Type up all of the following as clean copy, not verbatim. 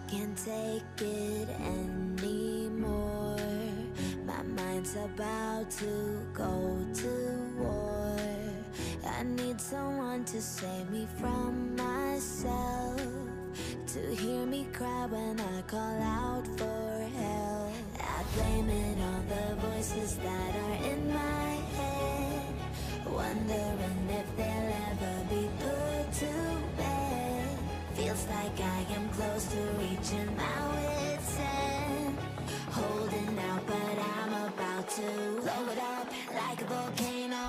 can't take it anymore. My mind's about to go to war. I need someone to save me from myself, to hear me cry when I call out for help. I blame it on the voices that are in my head, wondering if they'll ever be put to bed. Feels like I am close to reaching my wit's end, holding out, but I'm about to blow it up like a volcano.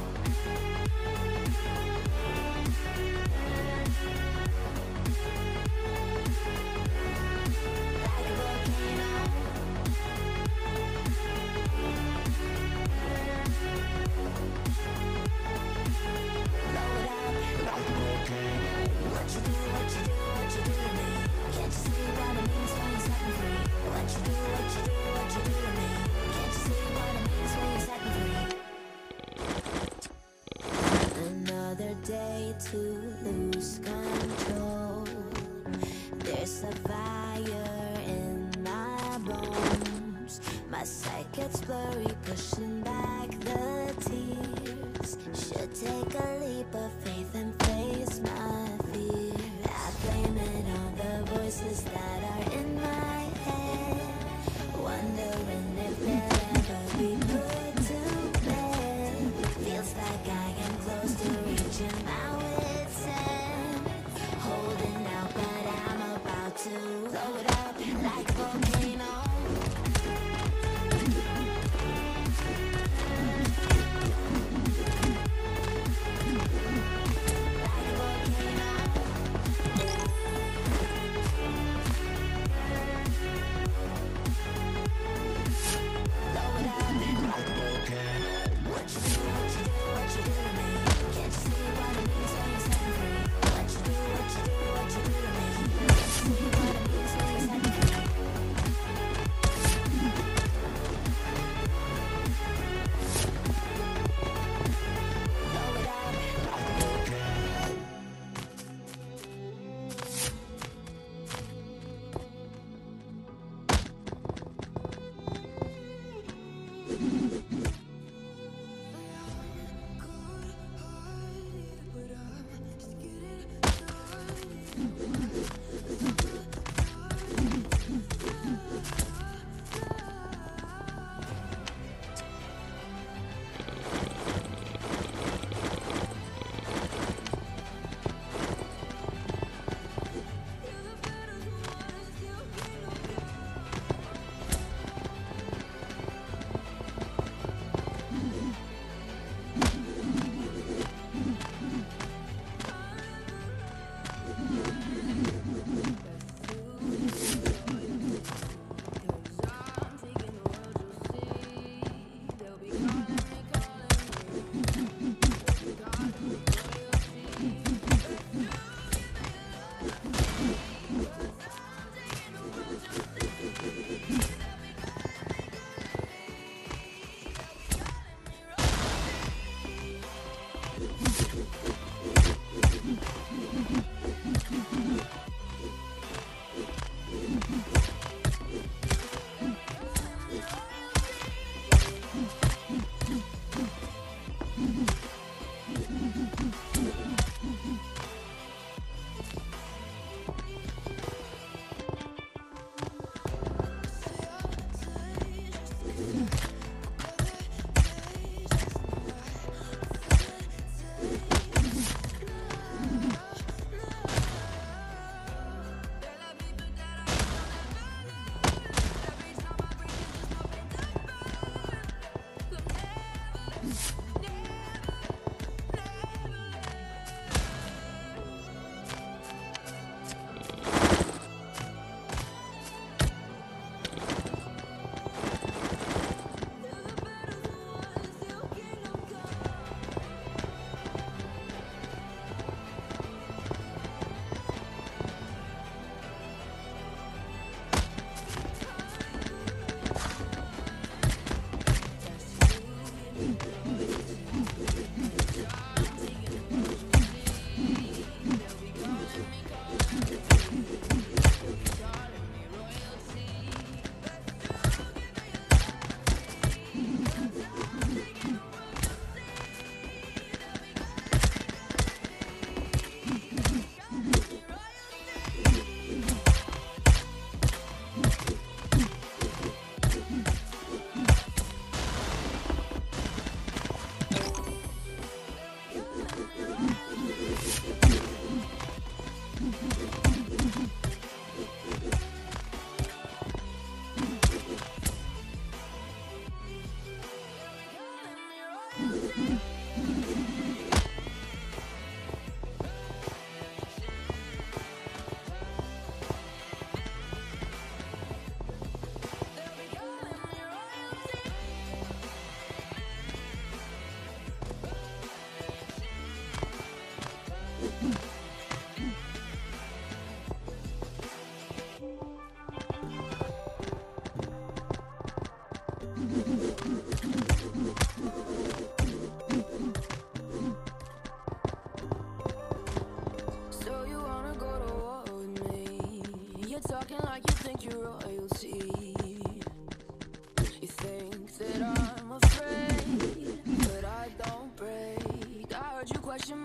Day to lose control. There's a fire in my bones. My sight gets blurry, pushing back the tears. Should take a leap of faith and face my fear. I blame it on the voices that are in my head, wondering if they'll ever be put to bed. Feels like I am close to reaching my wit's end, holding out, but I'm about to blow it up like a volcano.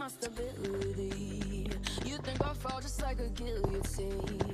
my stability. You think I fall just like a guillotine.